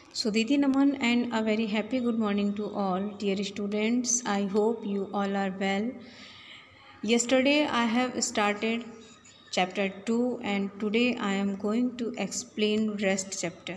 Sudhiti Naman and a very happy good morning to all dear students. I hope you all are well. Yesterday I have started chapter 2 and today I am going to explain rest chapter.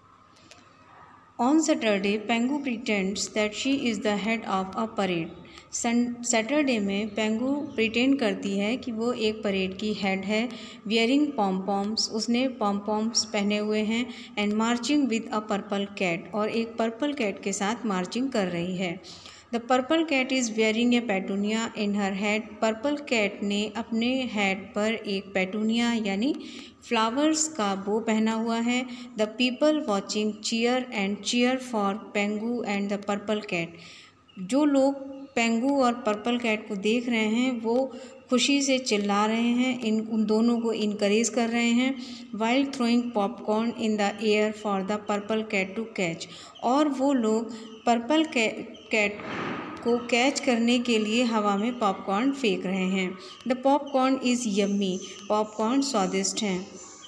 On Saturday, Pengu pretends that she is the head of a parade. Saturday में Pengu pretend करती है कि वो एक parade की head है. Wearing पॉम पॉम्स, उसने पॉम पॉम्स पहने हुए हैं. And marching with a purple cat, और एक पर्पल कैट के साथ मार्चिंग कर रही है. The purple cat is wearing a petunia in her head. Purple cat ने अपने हेड पर एक पेटूनिया यानी फ्लावर्स का बो पहना हुआ है. The people watching cheer for Pengu and the purple cat. जो लोग पेंगू और पर्पल कैट को देख रहे हैं वो खुशी से चिल्ला रहे हैं, उन दोनों को इनकरेज कर रहे हैं. While throwing popcorn in the air for the purple cat to catch. और वो लोग पर्पल कैट को कैच करने के लिए हवा में पॉपकॉर्न फेंक रहे हैं. The popcorn is yummy. Popcorn स्वादिष्ट हैं.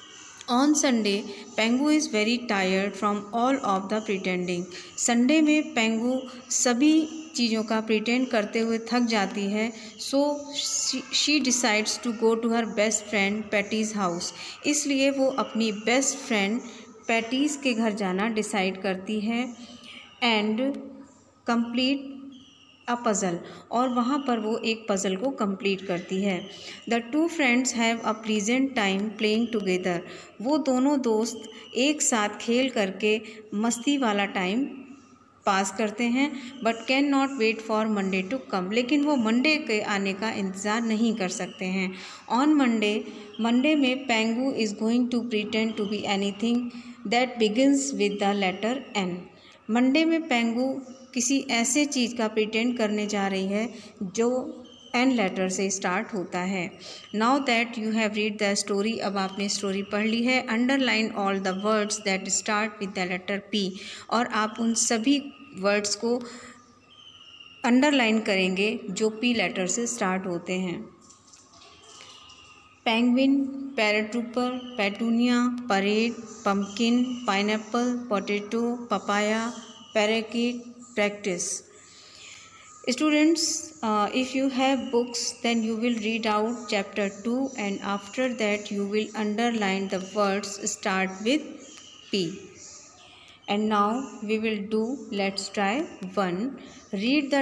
On Sunday Pengu is very tired from all of the pretending. Sunday में पेंगू सभी चीज़ों का प्रिटेंड करते हुए थक जाती है. So she decides to go to her best friend Patty's house. इसलिए वो अपनी बेस्ट फ्रेंड पैटीज़ के घर जाना डिसाइड करती है. एंड कंप्लीट अ पज़ल, और वहाँ पर वो एक पज़ल को कंप्लीट करती है. The two friends have a pleasant time playing together. वो दोनों दोस्त एक साथ खेल करके मस्ती वाला टाइम पास करते हैं. But can not wait for Monday to come. लेकिन वो मंडे के आने का इंतज़ार नहीं कर सकते हैं. ऑन मंडे में Pengu is going to pretend to be anything that begins with the letter N. Monday में पेंगू किसी ऐसे चीज़ का प्रिटेंड करने जा रही है जो एन लेटर से स्टार्ट होता है. Now that you have read the story. अब आपने स्टोरी पढ़ ली है. Underline all the words that start with the letter P. और आप उन सभी वर्ड्स को अंडरलाइन करेंगे जो पी लेटर से स्टार्ट होते हैं. Penguin, paratrooper, petunia, parade, pumpkin, pineapple, potato, papaya, parakeet, practice. Students, if you have books then you will read out chapter 2 and after that you will underline the words start with P. And now we will do let's try 1. Read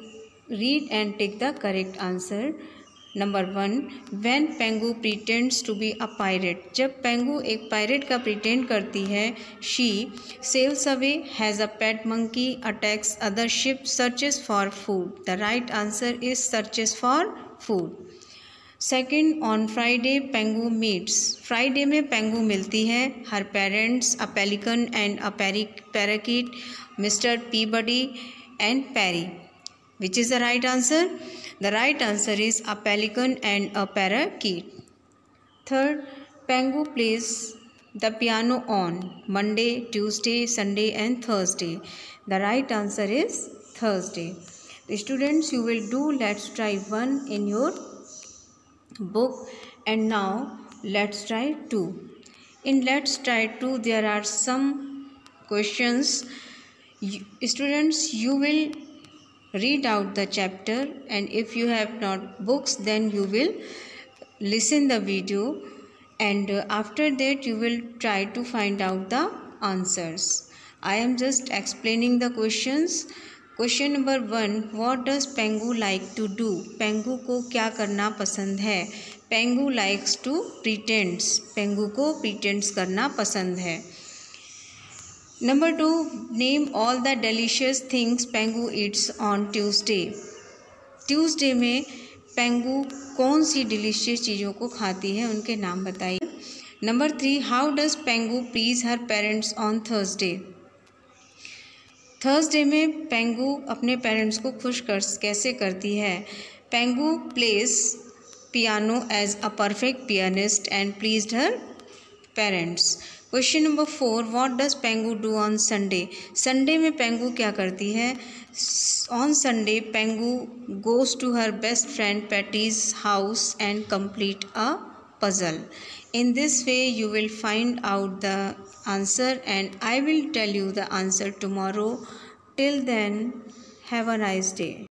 and take the correct answer. Number 1. When Pengu pretends to be a pirate. जब पेंगू एक pirate का pretend करती है. She sails away, has a pet monkey, attacks other ship, searches for food. The right answer is searches for food. Second, on Friday Pengu meets. Friday में पेंगू मिलती है her parents, a pelican and a parakeet, Mr. Peabody and Perry. Which is the right answer? The right answer is a pelican and a parakeet. Third, Pengu plays the piano on Monday, Tuesday, Sunday and Thursday. The right answer is Thursday. The students, you will do let's try 1 in your book. And now let's try 2. In let's try 2 there are some questions. Students, you will read out the chapter and if you have not books then you will listen the video and after that you will try to find out the answers. I am just explaining the questions. Question number 1. What does Pengu like to do? पेंगू को क्या करना पसंद है? पेंगू likes to pretends. पेंगू को pretends करना पसंद है. Number 2. Name all the delicious things Pengu eats on Tuesday. Tuesday में पेंगू कौन सी डिलीशियस चीज़ों को खाती है, उनके नाम बताइए. Number 3. How does Pengu please her parents on Thursday? Thursday में पेंगू अपने पेरेंट्स को खुश कैसे करती है? पेंगू plays piano as a perfect pianist and pleased her parents. Question number 4. What does Pengu do on Sunday? Sunday में पेंगू क्या करती है? On Sunday Pengu goes to her best friend Patty's house and complete a puzzle. In this way, you will find out the answer, and I will tell you the answer tomorrow. Till then, have a nice day.